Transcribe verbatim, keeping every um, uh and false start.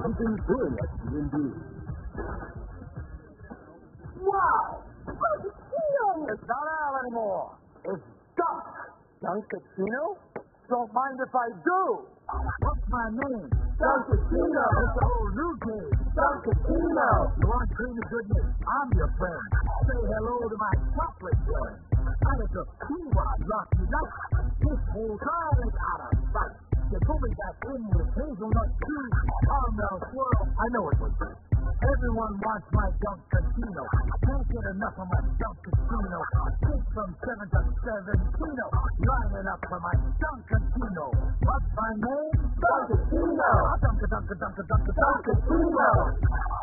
something serious indeed. Wow! Dunkaccino! It's not Al anymore. It's Dunk. Dunkaccino? Don't mind if I do. What's my name? Dunkaccino. It's a whole new game. Dunkaccino. You want creamy goodness? I'm your friend. Say hello to my chocolate friend. I was a cool-rod lucky night. This whole time is out of sight. You put me back in with hazelnut cheese, caramel swirl. I know it was good. Everyone wants my Dunkaccino. I can't get enough of my Dunkaccino. Six from seven to seventeen. Lining up for my Dunkaccino. What's my name? Dunkaccino. Dunka, Dunka, Dunka, Dunka, Dunkaccino.